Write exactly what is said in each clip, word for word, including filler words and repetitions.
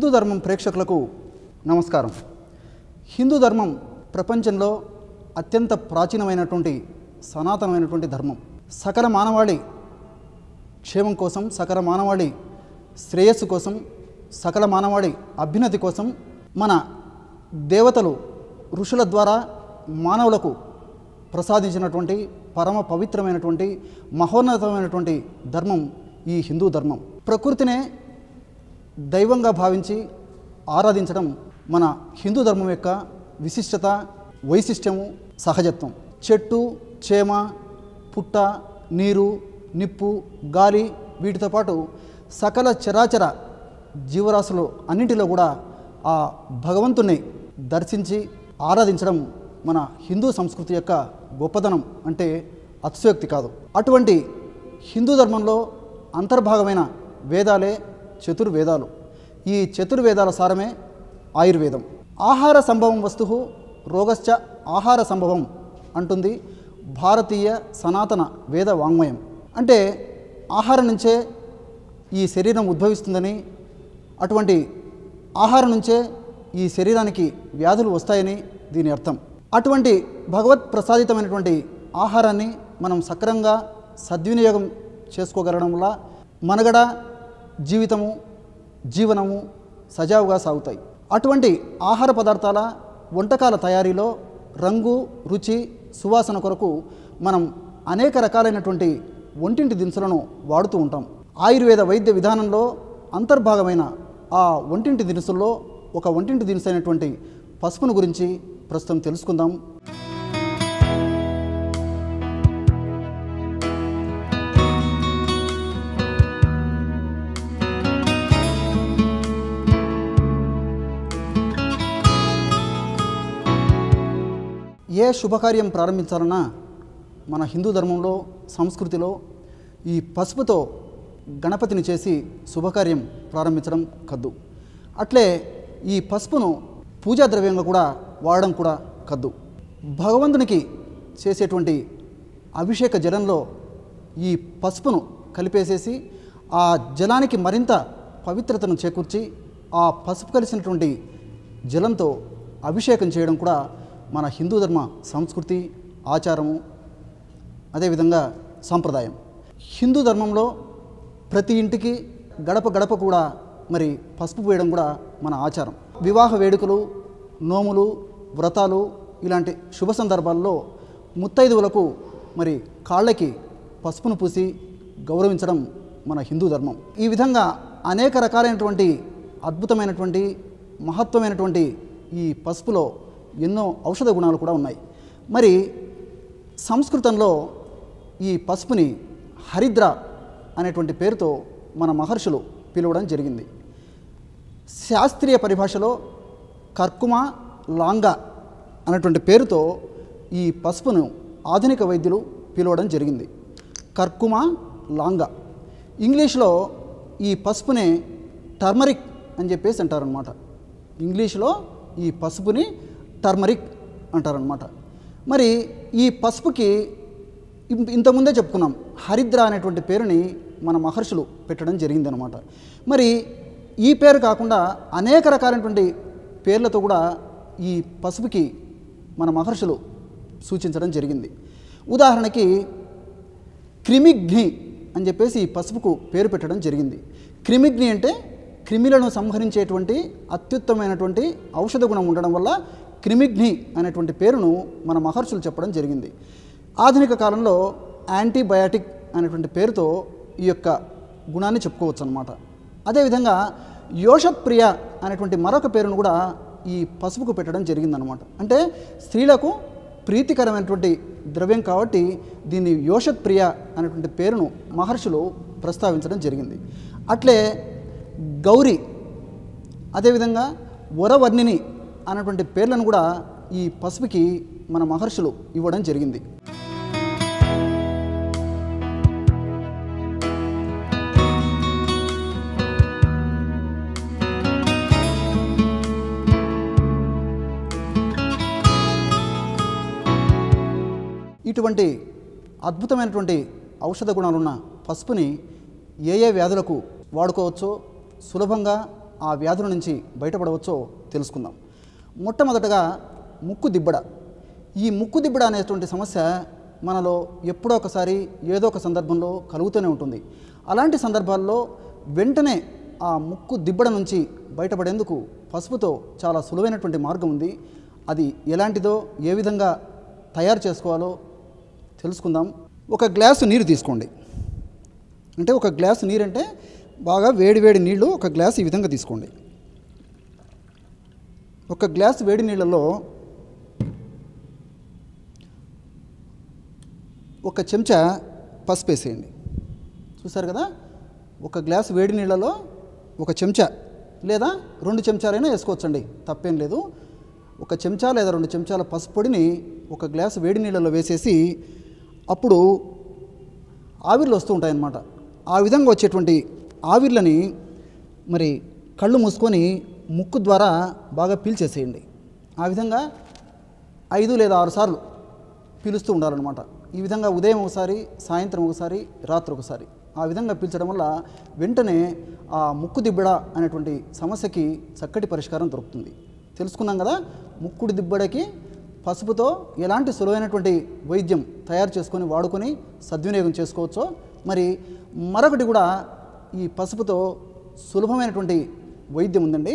ధర్మం ప్రేక్షకులకు నమస్కారం. హిందూ ధర్మం ప్రపంచంలో అత్యంత ప్రాచీనమైనటువంటి సనాతనమైనటువంటి ధర్మం. సకల మానవాళి క్షేమం కోసం, సకల మానవాళి శ్రేయస్సు కోసం, సకల మానవాళి అభ్యున్నతి కోసం మన దేవతలు ఋషుల ద్వారా మానవులకు ప్రసాదించినటువంటి పరమ పవిత్రమైనటువంటి మహోన్నతమైనటువంటి ధర్మం ఈ హిందూ ధర్మం. ప్రకృతినే దైవంగా భావించి ఆరాధించడం మన హిందూ ధర్మం యొక్క విశిష్టత, వైశిష్ట్యము, సహజత్వం. చెట్టు, చేమ, పుట్ట, నీరు, నిప్పు, గాలి వీటితో పాటు సకల చరాచర జీవరాశులు అన్నింటిలో కూడా ఆ భగవంతుని దర్శించి ఆరాధించడం మన హిందూ సంస్కృతి యొక్క గొప్పదనం అంటే అతిశయోక్తి కాదు. అటువంటి హిందూ ధర్మంలో అంతర్భాగమైన వేదాలే చతుర్వేదాలు. ఈ చతుర్వేదాల సారమే ఆయుర్వేదం. ఆహార సంభవం వస్తువు రోగశ్చ ఆహార సంభవం అంటుంది భారతీయ సనాతన వేద వాంగ్మయం. అంటే ఆహారం నుంచే ఈ శరీరం ఉద్భవిస్తుందని, అటువంటి ఆహారం నుంచే ఈ శరీరానికి వ్యాధులు వస్తాయని దీని అర్థం. అటువంటి భగవత్ ప్రసాదితమైనటువంటి ఆహారాన్ని మనం సక్రమంగా సద్వినియోగం చేసుకోగలగడం వల్ల మనగడ, జీవితము, జీవనము సజావుగా సాగుతాయి. అటువంటి ఆహార పదార్థాల వంటకాల తయారీలో రంగు, రుచి, సువాసన కొరకు మనం అనేక రకాలైనటువంటి వంటింటి దినుసులను వాడుతూ ఉంటాం. ఆయుర్వేద వైద్య విధానంలో అంతర్భాగమైన ఆ వంటింటి దినుసుల్లో ఒక వంటింటి దినుసు అయినటువంటి పసుపును గురించి ప్రస్తుతం తెలుసుకుందాం. ఏ శుభకార్యం ప్రారంభించాలన్నా మన హిందూ ధర్మంలో, సంస్కృతిలో ఈ పసుపుతో గణపతిని చేసి శుభకార్యం ప్రారంభించడం కద్దు. అట్లే ఈ పసుపును పూజా ద్రవ్యంగా కూడా వాడడం కూడా కద్దు. భగవంతునికి చేసేటువంటి అభిషేక జలంలో ఈ పసుపును కలిపేసేసి ఆ జలానికి మరింత పవిత్రతను చేకూర్చి ఆ పసుపు కలిసినటువంటి జలంతో అభిషేకం చేయడం కూడా మన హిందూ ధర్మ సంస్కృతి, ఆచారము, అదేవిధంగా సాంప్రదాయం. హిందూ ధర్మంలో ప్రతి ఇంటికి గడప గడప కూడా మరి పసుపు వేయడం కూడా మన ఆచారం. వివాహ వేడుకలు, నోములు, వ్రతాలు ఇలాంటి శుభ సందర్భాల్లో ముత్తైదువులకు మరి కాళ్ళకి పసుపును పూసి గౌరవించడం మన హిందూ ధర్మం. ఈ విధంగా అనేక రకాలైనటువంటి అద్భుతమైనటువంటి మహత్వమైనటువంటి ఈ పసుపులో ఎన్నో ఔషధ గుణాలు కూడా ఉన్నాయి. మరి సంస్కృతంలో ఈ పసుపుని హరిద్ర అనేటువంటి పేరుతో మన మహర్షులు పిలవడం జరిగింది. శాస్త్రీయ పరిభాషలో కర్కుమ లాంగ అనేటువంటి పేరుతో ఈ పసుపును ఆధునిక వైద్యులు పిలవడం జరిగింది. కర్కుమ లాంగ. ఇంగ్లీష్లో ఈ పసుపుని టర్మరిక్ అని చెప్పేసి అంటారనమాట. ఇంగ్లీష్లో ఈ పసుపుని టర్మరిక్ అంటారనమాట. మరి ఈ పసుపుకి ఇంతకుముందే చెప్పుకున్నాం, హరిద్ర అనేటువంటి పేరుని మన మహర్షులు పెట్టడం జరిగిందనమాట. మరి ఈ పేరు కాకుండా అనేక రకాలైనటువంటి పేర్లతో కూడా ఈ పసుపుకి మన మహర్షులు సూచించడం జరిగింది. ఉదాహరణకి క్రిమిగ్ని అని చెప్పేసి ఈ పసుపుకు పేరు పెట్టడం జరిగింది. క్రిమిగ్ని అంటే క్రిమిలను సంహరించేటువంటి అత్యుత్తమైనటువంటి ఔషధ గుణం ఉండడం వల్ల క్రిమిగ్ని అనేటువంటి పేరును మన మహర్షులు చెప్పడం జరిగింది. ఆధునిక కాలంలో యాంటీబయాటిక్ అనేటువంటి పేరుతో ఈ యొక్క గుణాన్ని చెప్పుకోవచ్చు అన్నమాట. అదేవిధంగా యోషప్రియ అనేటువంటి మరొక పేరును కూడా ఈ పసుపుకు పెట్టడం జరిగిందనమాట. అంటే స్త్రీలకు ప్రీతికరమైనటువంటి ద్రవ్యం కాబట్టి దీన్ని యోషప్రియ అనేటువంటి పేరును మహర్షులు ప్రస్తావించడం జరిగింది. అట్లే గౌరీ, అదేవిధంగా వరవర్ణిని అనేటువంటి పేర్లను కూడా ఈ పసుపుకి మన మహర్షులు ఇవ్వడం జరిగింది. ఇటువంటి అద్భుతమైనటువంటి ఔషధ గుణాలున్న పసుపుని ఏ ఏ వ్యాధులకు వాడుకోవచ్చో సులభంగా ఆ వ్యాధుల నుంచి బయటపడవచ్చో తెలుసుకుందాం. మొట్టమొదటగా ముక్కు దిబ్బడ. ఈ ముక్కు దిబ్బడ అనేటువంటి సమస్య మనలో ఎప్పుడో ఒకసారి ఏదో ఒక సందర్భంలో కలుగుతూనే ఉంటుంది. అలాంటి సందర్భాల్లో వెంటనే ఆ ముక్కు దిబ్బడ నుంచి బయటపడేందుకు పసుపుతో చాలా సులువైనటువంటి మార్గం ఉంది. అది ఎలాంటిదో, ఏ విధంగా తయారు చేసుకోవాలో తెలుసుకుందాం. ఒక గ్లాసు నీరు తీసుకోండి. అంటే ఒక గ్లాసు నీరు అంటే బాగా వేడి వేడి నీళ్ళు ఒక గ్లాసు ఈ విధంగా తీసుకోండి. ఒక గ్లాసు వేడి నీళ్ళలో ఒక చెంచా పసుపు వేసేయండి. చూసారు కదా, ఒక గ్లాసు వేడి నీళ్ళలో ఒక చెంచా లేదా రెండు చెంచాలైనా వేసుకోవచ్చండి, తప్పేం లేదు. ఒక చెంచా లేదా రెండు చెంచాల పసుపు పొడిని ఒక గ్లాసు వేడి నీళ్ళలో వేసేసి అప్పుడు ఆవిర్లు వస్తూ ఉంటాయన్నమాట. ఆ విధంగా వచ్చేటువంటి ఆవిర్లని మరి కళ్ళు మూసుకొని ముక్కు ద్వారా బాగా పీల్చేసేయండి. ఆ విధంగా ఐదు లేదా ఆరు సార్లు పీలుస్తూ ఉండాలన్నమాట. ఈ విధంగా ఉదయం ఒకసారి, సాయంత్రం ఒకసారి, రాత్రి ఒకసారి ఆ విధంగా పీల్చడం వల్ల వెంటనే ఆ ముక్కు దిబ్బడ అనేటువంటి సమస్యకి చక్కటి పరిష్కారం దొరుకుతుంది. తెలుసుకున్నాం కదా, ముక్కుడు దిబ్బడకి పసుపుతో ఎలాంటి సులువైనటువంటి వైద్యం తయారు చేసుకొని వాడుకొని సద్వినియోగం చేసుకోవచ్చో. మరి మరొకటి కూడా ఈ పసుపుతో సులభమైనటువంటి వైద్యం ఉందండి.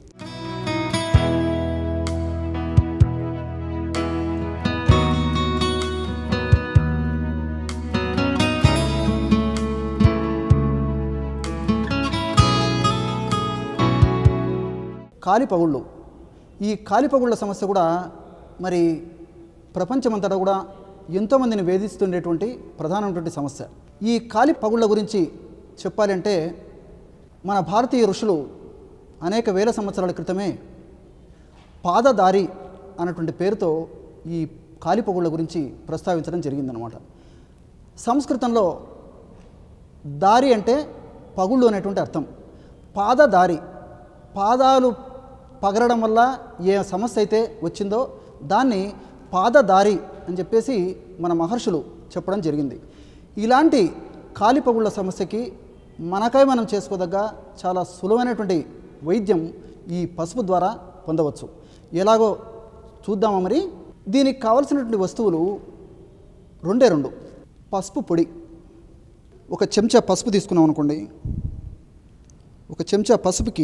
కాలిపగుళ్ళు. ఈ కాలిపగుళ్ళ సమస్య కూడా మరి ప్రపంచమంతటా కూడా ఎంతోమందిని వేధిస్తుండేటువంటి ప్రధానమైనటువంటి సమస్య. ఈ కాలిపగుళ్ళ గురించి చెప్పాలంటే మన భారతీయ ఋషులు అనేక వేల సంవత్సరాల క్రితమే పాదదారి అన్నటువంటి పేరుతో ఈ కాలిపగుళ్ళ గురించి ప్రస్తావించడం జరిగిందనమాట. సంస్కృతంలో దారి అంటే పగుళ్ళు అనేటువంటి అర్థం. పాదదారి, పాదాలు పగరడం వల్ల ఏ సమస్య అయితే వచ్చిందో దాన్ని పాదదారి అని చెప్పేసి మన మహర్షులు చెప్పడం జరిగింది. ఇలాంటి కాలిపగుళ్ళ సమస్యకి మనకై మనం చేసుకోదగ్గ చాలా సులువైనటువంటి వైద్యం ఈ పసుపు ద్వారా పొందవచ్చు. ఎలాగో చూద్దామా మరి. దీనికి కావలసినటువంటి వస్తువులు రెండే రెండు. పసుపు పొడి, ఒక చెంచా పసుపు తీసుకున్నాం అనుకోండి. ఒక చెంచా పసుపుకి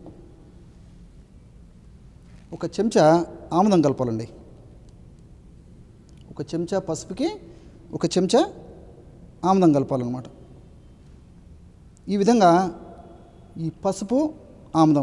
ఒక చెంచా ఆముదం కలపాలండి. ఒక చెంచా పసుపుకి ఒక చెంచా ఆముదం కలపాలన్నమాట. ఈ విధంగా ఈ పసుపు, ఆముదం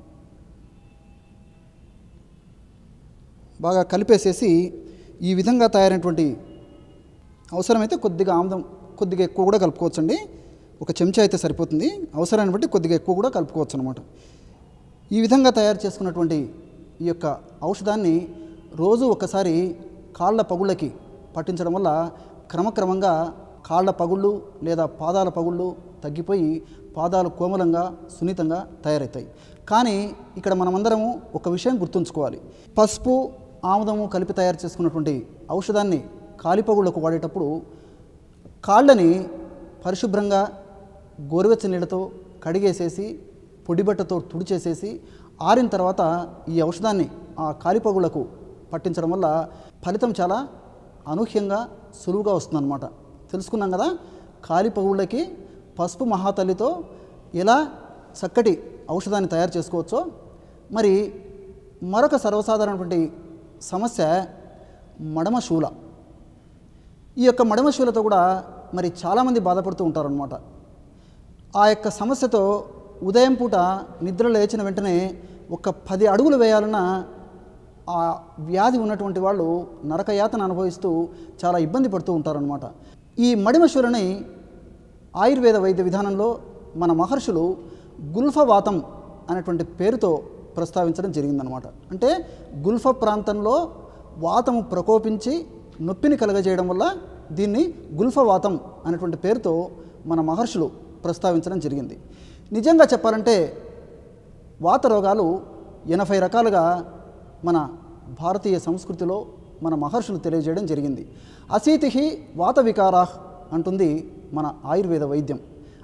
బాగా కలిపేసేసి ఈ విధంగా తయారైనటువంటి, అవసరమైతే కొద్దిగా ఆముదం కొద్దిగా ఎక్కువ కూడా కలుపుకోవచ్చండి. ఒక చెంచా అయితే సరిపోతుంది, అవసరాన్ని బట్టి కొద్దిగా ఎక్కువ కూడా కలుపుకోవచ్చు అనమాట. ఈ విధంగా తయారు చేసుకున్నటువంటి ఈ యొక్క ఔషధాన్ని రోజు ఒకసారి కాళ్ళ పగుళ్ళకి పట్టించడం వల్ల క్రమక్రమంగా కాళ్ళ పగుళ్ళు లేదా పాదాల పగుళ్ళు తగ్గిపోయి పాదాలు కోమలంగా, సున్నితంగా తయారవుతాయి. కానీ ఇక్కడ మనమందరము ఒక విషయం గుర్తుంచుకోవాలి. పసుపు, ఆముదము కలిపి తయారు చేసుకున్నటువంటి ఔషధాన్ని కాలిపగుళ్ళకు వాడేటప్పుడు కాళ్ళని పరిశుభ్రంగా గోరువెచ్చని నీళ్ళతో కడిగేసేసి పొడిబట్టతో తుడిచేసేసి ఆరిన తర్వాత ఈ ఔషధాన్ని ఆ కాలిపగుళ్ళకు పట్టించడం వల్ల ఫలితం చాలా అనూహ్యంగా సులువుగా వస్తుందన్నమాట. తెలుసుకున్నాం కదా, కాలిపగుళ్ళకి పసుపు మహాతల్లితో ఎలా చక్కటి ఔషధాన్ని తయారు చేసుకోవచ్చో. మరి మరొక సర్వసాధారణటువంటి సమస్య మడమశూల. ఈ యొక్క మడమశూలతో కూడా మరి చాలామంది బాధపడుతూ ఉంటారనమాట. ఆ యొక్క సమస్యతో ఉదయం పూట నిద్ర లేచిన వెంటనే ఒక పది అడుగులు వేయాలన్నా ఆ వ్యాధి ఉన్నటువంటి వాళ్ళు నరకయాతన అనుభవిస్తూ చాలా ఇబ్బంది పడుతూ ఉంటారనమాట. ఈ మడిమశూలని ఆయుర్వేద వైద్య విధానంలో మన మహర్షులు గుల్ఫవాతం అనేటువంటి పేరుతో ప్రస్తావించడం జరిగిందనమాట. అంటే గుల్ఫ ప్రాంతంలో వాతము ప్రకోపించి నొప్పిని కలగజేయడం వల్ల దీన్ని గుల్ఫవాతం అనేటువంటి పేరుతో మన మహర్షులు ప్రస్తావించడం జరిగింది. నిజంగా చెప్పాలంటే వాత రోగాలు ఎనభై రకాలుగా మన భారతీయ సంస్కృతిలో మన మహర్షులు తెలియజేయడం జరిగింది. అశీతిహి వాత వికారాహ్ అంటుంది మన ఆయుర్వేద వైద్యం.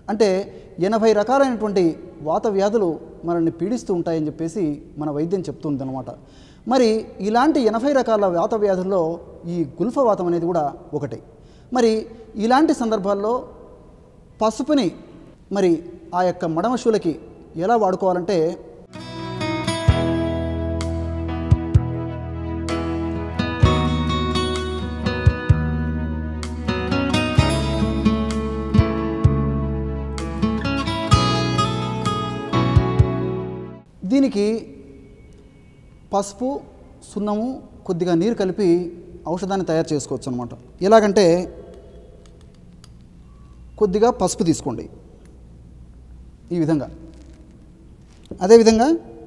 అంటే ఎనభై రకాలైనటువంటి వాత వ్యాధులు మనల్ని పీడిస్తూ ఉంటాయని చెప్పేసి మన వైద్యం చెప్తుంది అనమాట. మరి ఇలాంటి ఎనభై రకాల వాత వ్యాధుల్లో ఈ గుల్ఫవాతం అనేది కూడా ఒకటి. మరి ఇలాంటి సందర్భాల్లో పసుపుని మరి ఆ యొక్క మడమశూలకి ఎలా వాడుకోవాలంటే, దీనికి పసుపు, సున్నము, కొద్దిగా నీరు కలిపి ఔషధాన్ని తయారు చేసుకోవచ్చు అనమాట. ఎలాగంటే కొద్దిగా పసుపు తీసుకోండి ఈ విధంగా, అదేవిధంగా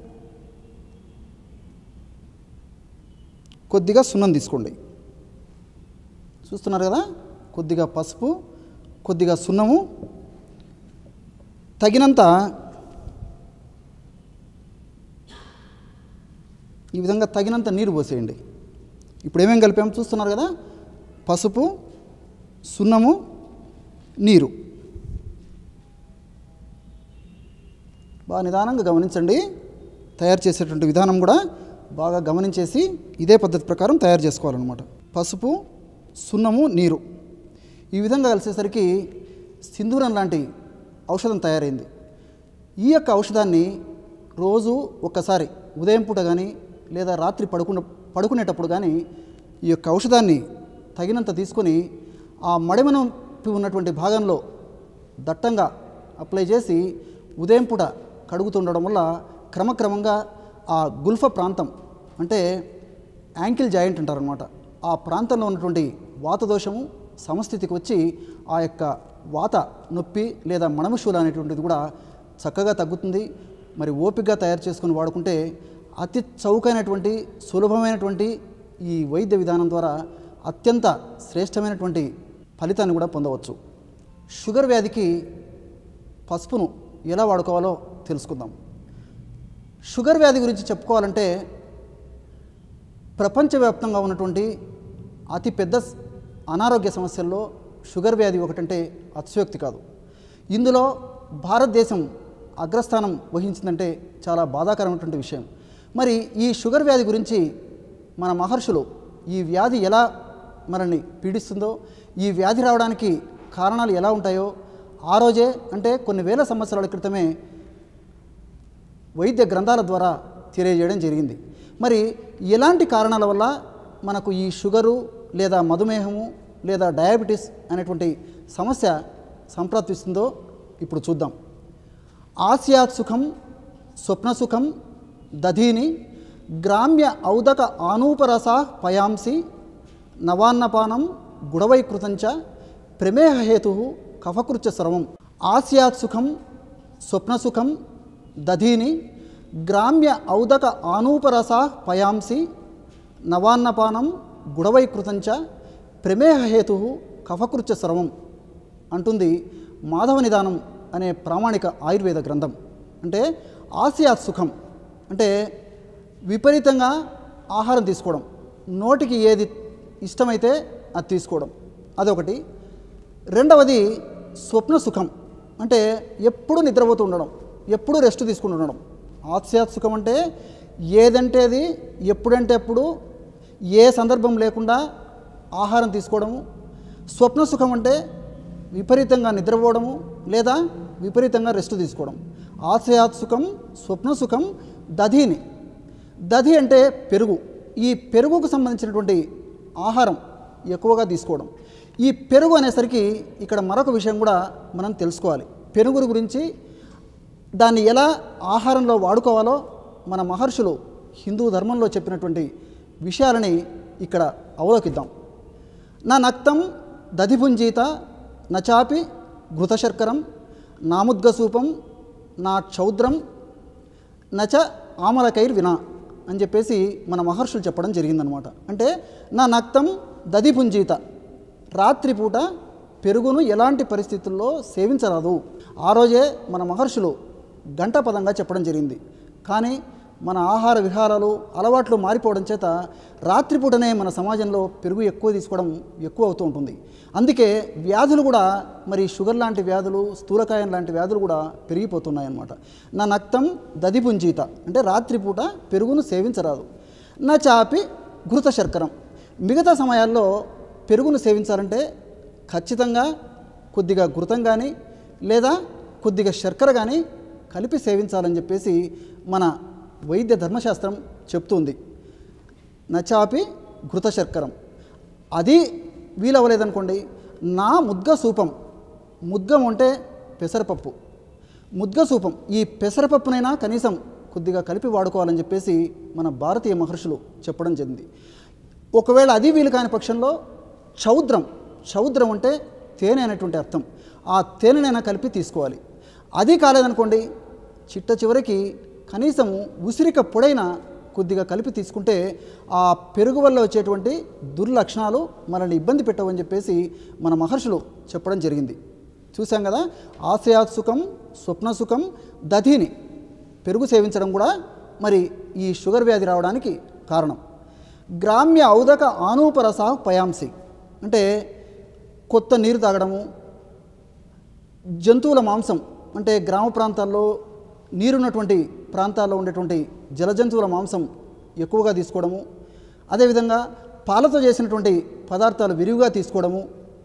కొద్దిగా సున్నం తీసుకోండి. చూస్తున్నారు కదా, కొద్దిగా పసుపు, కొద్దిగా సున్నము, తగినంత ఈ విధంగా తగినంత నీరు పోసేయండి. ఇప్పుడు ఏమేమి కలిపాము చూస్తున్నారు కదా, పసుపు, సున్నము, నీరు. బాగా నిదానంగా గమనించండి. తయారు చేసేటువంటి విధానం కూడా బాగా గమనించేసి ఇదే పద్ధతి ప్రకారం తయారు చేసుకోవాలన్నమాట. పసుపు, సున్నము, నీరు ఈ విధంగా కలిసేసరికి సింధూరం లాంటి ఔషధం తయారైంది. ఈ యొక్క ఔషధాన్ని రోజు ఒక్కసారి ఉదయం పూట కానీ లేదా రాత్రి పడుకున్న పడుకునేటప్పుడు కానీ ఈ యొక్క ఔషధాన్ని తగినంత తీసుకొని ఆ మడిమనొప్పి ఉన్నటువంటి భాగంలో దట్టంగా అప్లై చేసి ఉదయం పూట కడుగుతుండడం వల్ల క్రమక్రమంగా ఆ గుల్ఫ ప్రాంతం అంటే యాంకిల్ జాయింట్ అంటారనమాట, ఆ ప్రాంతంలో ఉన్నటువంటి వాత దోషము సమస్థితికి వచ్చి ఆ యొక్క వాత నొప్పి లేదా మడమశూల అనేటువంటిది కూడా చక్కగా తగ్గుతుంది. మరి ఓపికగా తయారు చేసుకుని వాడుకుంటే అతి చౌకైనటువంటి సులభమైనటువంటి ఈ వైద్య విధానం ద్వారా అత్యంత శ్రేష్టమైనటువంటి ఫలితాన్ని కూడా పొందవచ్చు. షుగర్ వ్యాధికి పసుపును ఎలా వాడుకోవాలో తెలుసుకుందాం. షుగర్ వ్యాధి గురించి చెప్పుకోవాలంటే ప్రపంచవ్యాప్తంగా ఉన్నటువంటి అతి పెద్ద అనారోగ్య సమస్యల్లో షుగర్ వ్యాధి ఒకటంటే అతిశయోక్తి కాదు. ఇందులో భారతదేశం అగ్రస్థానం వహించిందంటే చాలా బాధాకరమైనటువంటి విషయం. మరి ఈ షుగర్ వ్యాధి గురించి మన మహర్షులు ఈ వ్యాధి ఎలా మనల్ని పీడిస్తుందో, ఈ వ్యాధి రావడానికి కారణాలు ఎలా ఉంటాయో ఆ రోజే అంటే కొన్ని వేల సంవత్సరాల క్రితమే వైద్య గ్రంథాల ద్వారా తెలియజేయడం జరిగింది. మరి ఎలాంటి కారణాల వల్ల మనకు ఈ షుగరు లేదా మధుమేహము లేదా డయాబెటీస్ అనేటువంటి సమస్య సంప్రాప్తిస్తుందో ఇప్పుడు చూద్దాం. ఆస్యాత్ సుఖం స్వప్నసుఖం దధీని గ్రామ్య ఔదక ఆనూపరసా పయాంసి నవాన్నపానం గుడవైకృతంచ ప్రమేహహేతు కఫకృత్య సర్వం. ఆస్యాత్ సుఖం స్వప్నసుఖం దధీని గ్రామ్య ఔదక ఆనూపరసా పయాంసి నవాన్నపానం గుడవైకృతంచ ప్రమేహహేతు కఫకృత్య సర్వం అంటుంది మాధవ నిదానం అనే ప్రామాణిక ఆయుర్వేద గ్రంథం. అంటే ఆస్యాత్ సుఖం అంటే విపరీతంగా ఆహారం తీసుకోవడం, నోటికి ఏది ఇష్టమైతే అది తీసుకోవడం, అదొకటి. రెండవది స్వప్న సుఖం అంటే ఎప్పుడు నిద్రపోతూ ఉండడం, ఎప్పుడు రెస్ట్ తీసుకుంటూ ఉండడం. ఆస్యాత్ సుఖం అంటే ఏదంటే అది ఎప్పుడంటే అప్పుడు ఏ సందర్భం లేకుండా ఆహారం తీసుకోవడము. స్వప్న సుఖం అంటే విపరీతంగా నిద్రపోవడము లేదా విపరీతంగా రెస్ట్ తీసుకోవడం. ఆస్యాత్ సుఖం స్వప్న సుఖం దధిని. దధి అంటే పెరుగు. ఈ పెరుగుకు సంబంధించినటువంటి ఆహారం ఎక్కువగా తీసుకోవడం. ఈ పెరుగు అనేసరికి ఇక్కడ మరొక విషయం కూడా మనం తెలుసుకోవాలి. పెరుగు గురించి దాన్ని ఎలా ఆహారంలో వాడుకోవాలో మన మహర్షులు హిందూ ధర్మంలో చెప్పినటువంటి విషయాలని ఇక్కడ అవలోకిద్దాం. నా నక్తం దధిపుంజీత నచాపి ఘృతశర్కరం నాముద్గసూపం నా క్షౌద్రం నచ ఆమలకైర్ వినా అని చెప్పేసి మన మహర్షులు చెప్పడం జరిగిందనమాట. అంటే నా నక్తం దధిపుంజీత, రాత్రిపూట పెరుగును ఎలాంటి పరిస్థితుల్లో సేవించరాదు. ఆ రోజే మన మహర్షులు గంటపదంగా చెప్పడం జరిగింది. కానీ మన ఆహార విహారాలు అలవాట్లు మారిపోవడం చేత రాత్రిపూటనే మన సమాజంలో పెరుగు ఎక్కువ తీసుకోవడం ఎక్కువ అవుతూ ఉంటుంది. అందుకే వ్యాధులు కూడా మరి షుగర్ లాంటి వ్యాధులు, స్థూలకాయం లాంటి వ్యాధులు కూడా పెరిగిపోతున్నాయి అన్నమాట. నా నక్తం దధిపుంజీత అంటే రాత్రిపూట పెరుగును సేవించరాదు. నా చాపి ఘృత శర్కరం, మిగతా సమయాల్లో పెరుగును సేవించాలంటే ఖచ్చితంగా కొద్దిగా ఘృతం కానీ లేదా కొద్దిగా శర్కర కానీ కలిపి సేవించాలని చెప్పేసి మన వైద్య ధర్మశాస్త్రం చెప్తుంది. నచాపి ఘృత శర్కరం. అది వీలవ్వలేదనుకోండి, నా ముద్గ సూపం, ముద్గం అంటే పెసరపప్పు, ముద్గ సూపం, ఈ పెసరపప్పునైనా కనీసం కొద్దిగా కలిపి వాడుకోవాలని చెప్పేసి మన భారతీయ మహర్షులు చెప్పడం జరిగింది. ఒకవేళ అది వీలు కాని పక్షంలో చౌద్రం, చౌద్రం అంటే తేనె అనేటువంటి అర్థం, ఆ తేనెనైనా కలిపి తీసుకోవాలి. అది కాలేదనుకోండి, చిట్ట చివరికి కనీసం ఉసిరిక పొడైన కొద్దిగా కలిపి తీసుకుంటే ఆ పెరుగు వల్ల వచ్చేటువంటి దుర్లక్షణాలు మనల్ని ఇబ్బంది పెట్టవని చెప్పేసి మన మహర్షులు చెప్పడం జరిగింది. చూసాం కదా, ఆశయాత్ సుఖం స్వప్న సుఖం దధిని, పెరుగు సేవించడం కూడా మరి ఈ షుగర్ వ్యాధి రావడానికి కారణం. గ్రామ్య ఔదక ఆనూపరస పయాంసి అంటే కొత్త నీరు తాగడము, జంతువుల మాంసం అంటే గ్రామ ప్రాంతాల్లో నీరున్నటువంటి ప్రాంతాల్లో ఉండేటువంటి జలజంతువుల మాంసం ఎక్కువగా తీసుకోవడము, అదేవిధంగా పాలతో చేసినటువంటి పదార్థాలు విరివిగా తీసుకోవడము.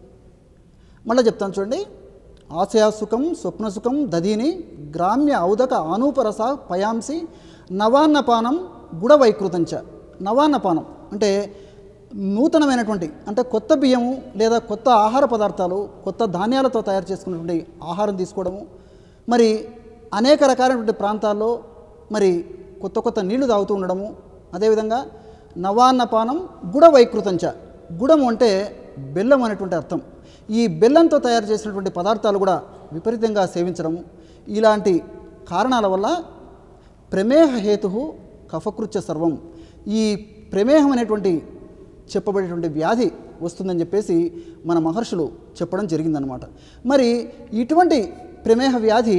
మళ్ళీ చెప్తాను చూడండి, ఆశయాసుఖం స్వప్నసుఖం దధీని గ్రామ్య ఔదక ఆనూపరస పయాంసి నవాన్నపానం గుడవైకృతంచ. నవాన్నపానం అంటే నూతనమైనటువంటి అంటే కొత్త బియ్యము లేదా కొత్త ఆహార పదార్థాలు, కొత్త ధాన్యాలతో తయారు చేసుకున్నటువంటి ఆహారం తీసుకోవడము, మరి అనేక రకాలైనటువంటి ప్రాంతాల్లో మరి కొత్త కొత్త నీళ్లు తాగుతూ ఉండడము. అదేవిధంగా నవాన్నపానం గుడ వైకృతంచ, గుడము అంటే బెల్లం అనేటువంటి అర్థం. ఈ బెల్లంతో తయారు చేసినటువంటి పదార్థాలు కూడా విపరీతంగా సేవించడము. ఇలాంటి కారణాల వల్ల ప్రమేహ హేతు కఫకృత్య సర్వం, ఈ ప్రమేహం అనేటువంటి చెప్పబడేటువంటి వ్యాధి వస్తుందని చెప్పేసి మన మహర్షులు చెప్పడం జరిగిందనమాట. మరి ఇటువంటి ప్రమేహ వ్యాధి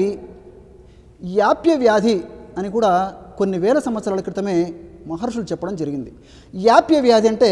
యాప్య వ్యాధి అని కూడా కొన్ని వేల సంవత్సరాల క్రితమే మహర్షులు చెప్పడం జరిగింది. యాప్య వ్యాధి అంటే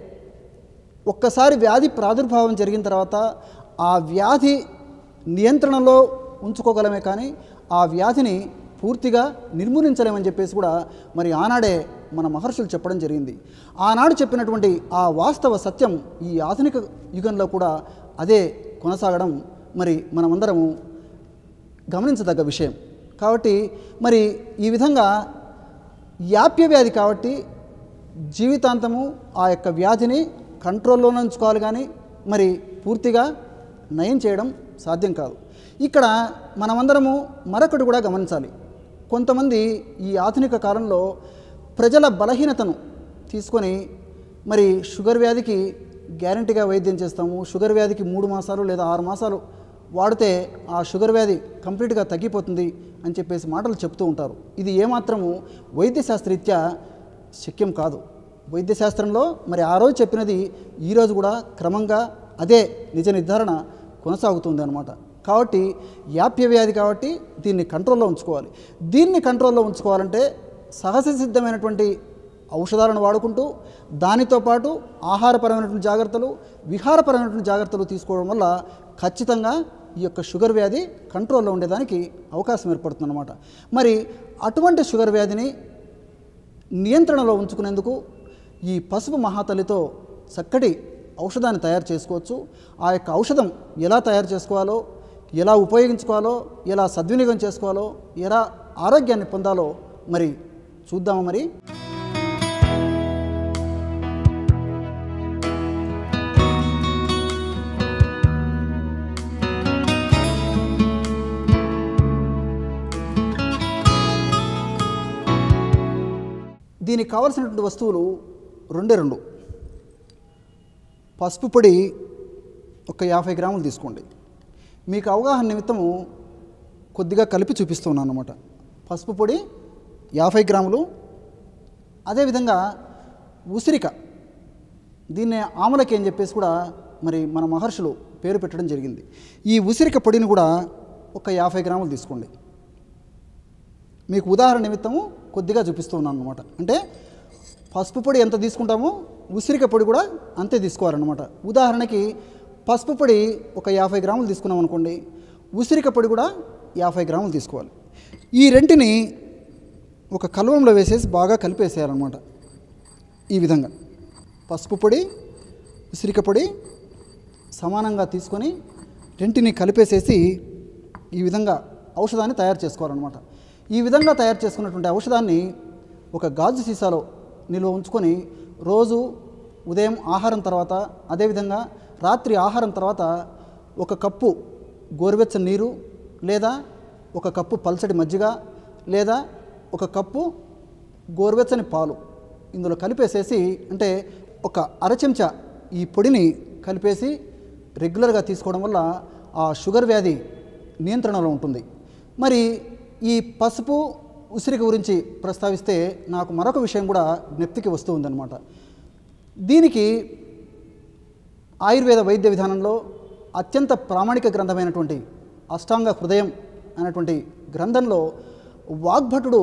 ఒక్కసారి వ్యాధి ప్రాదుర్భావం జరిగిన తర్వాత ఆ వ్యాధి నియంత్రణలో ఉంచుకోగలమే కానీ ఆ వ్యాధిని పూర్తిగా నిర్మూలించలేమని చెప్పేసి కూడా మరి ఆనాడే మన మహర్షులు చెప్పడం జరిగింది. ఆనాడు చెప్పినటువంటి ఆ వాస్తవ సత్యం ఈ ఆధునిక యుగంలో కూడా అదే కొనసాగడం మరి మనమందరము గమనించదగ్గ విషయం. కాబట్టి మరి ఈ విధంగా యాప్య వ్యాధి కాబట్టి జీవితాంతము ఆ యొక్క వ్యాధిని కంట్రోల్లోనే ఉంచుకోవాలి కానీ మరి పూర్తిగా నయం చేయడం సాధ్యం కాదు. ఇక్కడ మనమందరము మరొకటి కూడా గమనించాలి. కొంతమంది ఈ ఆధునిక కాలంలో ప్రజల బలహీనతను తీసుకొని మరి షుగర్ వ్యాధికి గ్యారంటీగా వైద్యం చేస్తాము, షుగర్ వ్యాధికి మూడు మాసాలు లేదా ఆరు మాసాలు వాడితే ఆ షుగర్ వ్యాధి కంప్లీట్గా తగ్గిపోతుంది అని చెప్పేసి మాటలు చెప్తూ ఉంటారు. ఇది ఏమాత్రము వైద్యశాస్త్రరీత్యా శక్యం కాదు. వైద్యశాస్త్రంలో మరి ఆ రోజు చెప్పినది ఈరోజు కూడా క్రమంగా అదే నిజ నిర్ధారణ కొనసాగుతుంది అన్నమాట. కాబట్టి యాప్య వ్యాధి కాబట్టి దీన్ని కంట్రోల్లో ఉంచుకోవాలి. దీన్ని కంట్రోల్లో ఉంచుకోవాలంటే సహజ సిద్ధమైనటువంటి ఔషధాలను వాడుకుంటూ దానితో పాటు ఆహారపరమైనటువంటి జాగ్రత్తలు, విహారపరమైనటువంటి జాగ్రత్తలు తీసుకోవడం వల్ల ఖచ్చితంగా ఈ యొక్క షుగర్ వ్యాధి కంట్రోల్లో ఉండేదానికి అవకాశం ఏర్పడుతుందన్నమాట. మరి అటువంటి షుగర్ వ్యాధిని నియంత్రణలో ఉంచుకునేందుకు ఈ పసుపు మహాతల్లితో చక్కటి ఔషధాన్ని తయారు చేసుకోవచ్చు. ఆ యొక్క ఔషధం ఎలా తయారు చేసుకోవాలో, ఎలా ఉపయోగించుకోవాలో, ఎలా సద్వినియోగం చేసుకోవాలో, ఎలా ఆరోగ్యాన్ని పొందాలో మరి చూద్దామా మరి. దీనికి కావలసినటువంటి వస్తువులు రెండే రెండు. పసుపు పొడి ఒక యాభై గ్రాములు తీసుకోండి. మీకు అవగాహన నిమిత్తము కొద్దిగా కలిపి చూపిస్తున్నాను అన్నమాట. పసుపు పొడి యాభై గ్రాములు, అదేవిధంగా ఉసిరిక, దీన్నే ఆమలకి అని చెప్పేసి కూడా మరి మన మహర్షులు పేరు పెట్టడం జరిగింది. ఈ ఉసిరిక పొడిని కూడా ఒక యాభై గ్రాములు తీసుకోండి. మీకు ఉదాహరణ నిమిత్తము కొద్దిగా చూపిస్తూ ఉన్నాను అనమాట. అంటే పసుపు పొడి ఎంత తీసుకుంటామో ఉసిరిక పొడి కూడా అంతే తీసుకోవాలన్నమాట. ఉదాహరణకి పసుపు పొడి ఒక యాభై గ్రాములు తీసుకున్నాం అనుకోండి, ఉసిరిక పొడి కూడా యాభై గ్రాములు తీసుకోవాలి. ఈ రెంటిని ఒక కలవంలో వేసేసి బాగా కలిపేసేయాలన్నమాట. ఈ విధంగా పసుపు పొడి ఉసిరిక పొడి సమానంగా తీసుకొని రెంటిని కలిపేసేసి ఈ విధంగా ఔషధాన్ని తయారు చేసుకోవాలన్నమాట. ఈ విధంగా తయారు చేసుకున్నటువంటి ఔషధాన్ని ఒక గాజు సీసాలో నిల్వ ఉంచుకొని రోజు ఉదయం ఆహారం తర్వాత, అదేవిధంగా రాత్రి ఆహారం తర్వాత ఒక కప్పు గోరువెచ్చని నీరు లేదా ఒక కప్పు పల్చటి మజ్జిగ లేదా ఒక కప్పు గోరువెచ్చని పాలు ఇందులో కలిపేసేసి, అంటే ఒక అర చెంచా ఈ పొడిని కలిపేసి రెగ్యులర్గా తీసుకోవడం వల్ల ఆ షుగర్ వ్యాధి నియంత్రణలో ఉంటుంది. మరి ఈ పసుపు ఉసిరిక గురించి ప్రస్తావిస్తే నాకు మరొక విషయం కూడా జ్ఞప్తికి వస్తూ ఉందన్నమాట. దీనికి ఆయుర్వేద వైద్య విధానంలో అత్యంత ప్రామాణిక గ్రంథమైనటువంటి అష్టాంగ హృదయం అనేటువంటి గ్రంథంలో వాగ్భటుడు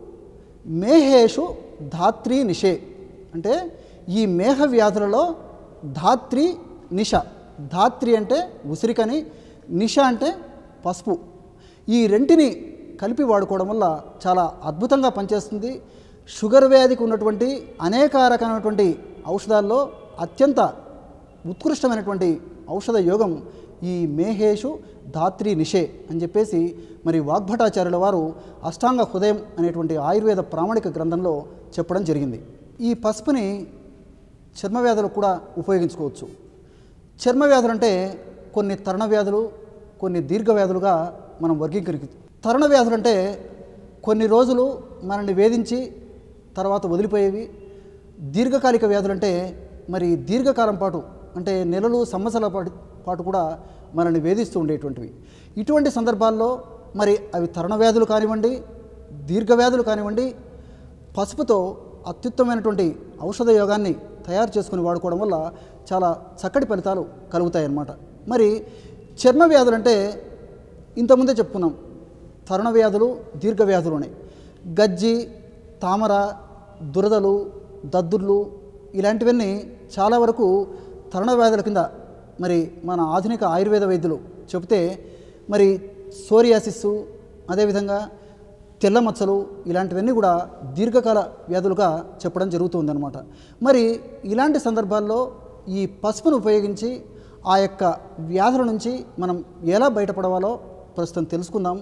మేహేషు ధాత్రి నిషే, అంటే ఈ మేహ వ్యాధులలో ధాత్రి నిష, ధాత్రి అంటే ఉసిరికని, నిష అంటే పసుపు, ఈ రెంటిని కలిపి వాడుకోవడం వల్ల చాలా అద్భుతంగా పనిచేస్తుంది. షుగర్ వ్యాధికి ఉన్నటువంటి అనేక రకమైనటువంటి ఔషధాల్లో అత్యంత ఉత్కృష్టమైనటువంటి ఔషధ యోగం ఈ మేహేషు ధాత్రి నిషే అని చెప్పేసి మరి వాగ్భటాచార్యుల వారు అష్టాంగ హృదయం అనేటువంటి ఆయుర్వేద ప్రామాణిక గ్రంథంలో చెప్పడం జరిగింది. ఈ పసుపుని చర్మ వ్యాధులకు కూడా ఉపయోగించుకోవచ్చు. చర్మ వ్యాధులు అంటే కొన్ని తరుణ వ్యాధులు, కొన్ని దీర్ఘ వ్యాధులుగా మనం వర్గీకరి తరుణ వ్యాధులు అంటే కొన్ని రోజులు మనల్ని వేధించి తర్వాత వదిలిపోయేవి. దీర్ఘకాలిక వ్యాధులు అంటే మరి దీర్ఘకాలం పాటు, అంటే నెలలు సంవత్సరాల పాటు పాటు కూడా మనల్ని వేధిస్తూ ఉండేటువంటివి. ఇటువంటి సందర్భాల్లో మరి అవి తరుణ వ్యాధులు కానివ్వండి, దీర్ఘ వ్యాధులు కానివ్వండి, పసుపుతో అత్యుత్తమైనటువంటి ఔషధ యోగాన్ని తయారు చేసుకుని వాడుకోవడం వల్ల చాలా చక్కటి ఫలితాలు కలుగుతాయి అన్నమాట. మరి చర్మ వ్యాధులు అంటే ఇంతకుముందే చెప్పుకున్నాం, తరుణ వ్యాధులు దీర్ఘ వ్యాధులు ఉన్నాయి. గజ్జి, తామర, దురదలు, దద్దుర్లు ఇలాంటివన్నీ చాలా వరకు తరుణ వ్యాధుల కింద మరి మన ఆధునిక ఆయుర్వేద వైద్యులు చెబితే, మరి సోరియాసిస్సు, అదేవిధంగా తెల్ల మచ్చలు ఇలాంటివన్నీ కూడా దీర్ఘకాల వ్యాధులుగా చెప్పడం జరుగుతుందన్నమాట. మరి ఇలాంటి సందర్భాల్లో ఈ పసుపును ఉపయోగించి ఆ యొక్క వ్యాధుల నుంచి మనం ఎలా బయటపడవాలో ప్రస్తుతం తెలుసుకుందాం.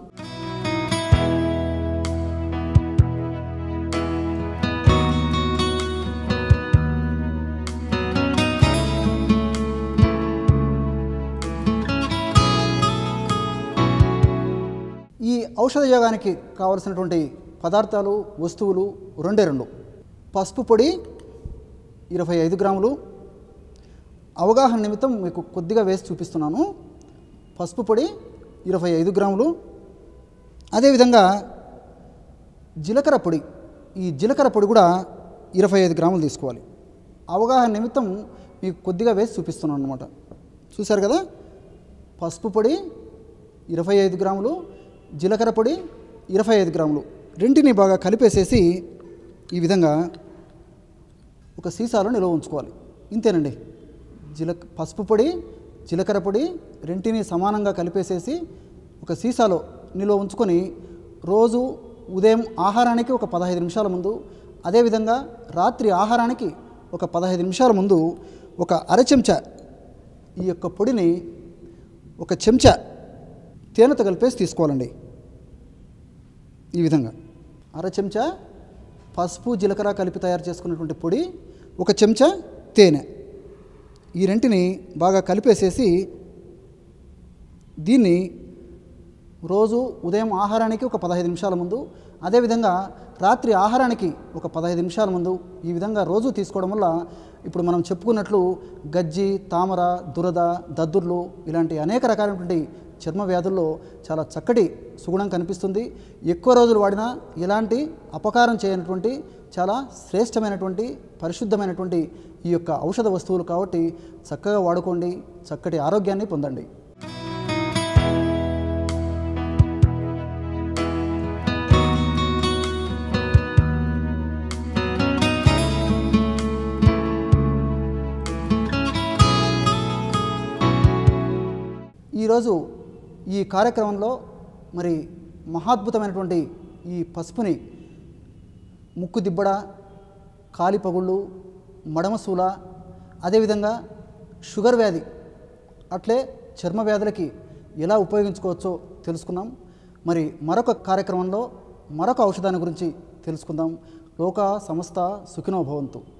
ఈ ఔషధ యోగానికి కావలసినటువంటి పదార్థాలు, వస్తువులు రెండే రెండు. పసుపు పొడి ఇరవై ఐదు గ్రాములు. అవగాహన నిమిత్తం మీకు కొద్దిగా వేసి చూపిస్తున్నాను. పసుపు పొడి ఇరవై ఐదు గ్రాములు. అదేవిధంగా జీలకర్ర పొడి, ఈ జీలకర్ర పొడి కూడా ఇరవై ఐదు గ్రాములు తీసుకోవాలి. అవగాహన నిమిత్తం మీకు కొద్దిగా వేసి చూపిస్తున్నాను అన్నమాట. చూశారు కదా, పసుపు పొడి ఇరవై ఐదు గ్రాములు, జీలకర్ర పొడి ఇరవై ఐదు గ్రాములు, రెంటిని బాగా కలిపేసేసి ఈ విధంగా ఒక సీసాలో నిల్వ ఉంచుకోవాలి. ఇంతేనండి. జీలక పసుపు పొడి, జీలకర్ర పొడి రెంటిని సమానంగా కలిపేసేసి ఒక సీసాలో నిల్వ ఉంచుకొని రోజు ఉదయం ఆహారానికి ఒక పదహైదు నిమిషాల ముందు, అదేవిధంగా రాత్రి ఆహారానికి ఒక పదహైదు నిమిషాల ముందు ఒక అర చెంచా ఈ యొక్క పొడిని ఒక చెంచా తేనెతో కలిపేసి తీసుకోవాలండి. ఈ విధంగా అర చెంచా పసుపు జీలకర్ర కలిపి తయారు చేసుకున్నటువంటి పొడి, ఒక చెంచా తేనె, ఈ రెంటిని బాగా కలిపేసేసి దీన్ని రోజు ఉదయం ఆహారానికి ఒక పదహైదు నిమిషాల ముందు, అదేవిధంగా రాత్రి ఆహారానికి ఒక పదహైదు నిమిషాల ముందు ఈ విధంగా రోజు తీసుకోవడం వల్ల ఇప్పుడు మనం చెప్పుకున్నట్లు గజ్జి, తామర, దురద, దద్దుర్లు ఇలాంటి అనేక రకాలైనటువంటి చర్మ వ్యాధుల్లో చాలా చక్కటి సుగుణం కనిపిస్తుంది. ఎక్కువ రోజులు వాడినా ఎలాంటి అపకారం చేయనటువంటి చాలా శ్రేష్టమైనటువంటి పరిశుద్ధమైనటువంటి ఈ యొక్క ఔషధ వస్తువులు కాబట్టి చక్కగా వాడుకోండి, చక్కటి ఆరోగ్యాన్ని పొందండి. ఈరోజు ఈ కార్యక్రమంలో మరి మహాద్భుతమైనటువంటి ఈ పసుపుని ముక్కు దిబ్బడ, కాలి పగుళ్ళు, మడమసూల, అదేవిధంగా షుగర్ వ్యాధి అట్లే చర్మ వ్యాధులకి ఎలా ఉపయోగించుకోవచ్చో తెలుసుకున్నాం. మరి మరొక కార్యక్రమంలో మరొక ఔషధాన్ని గురించి తెలుసుకుందాం. లోక సమస్త సుఖినో భవంతు.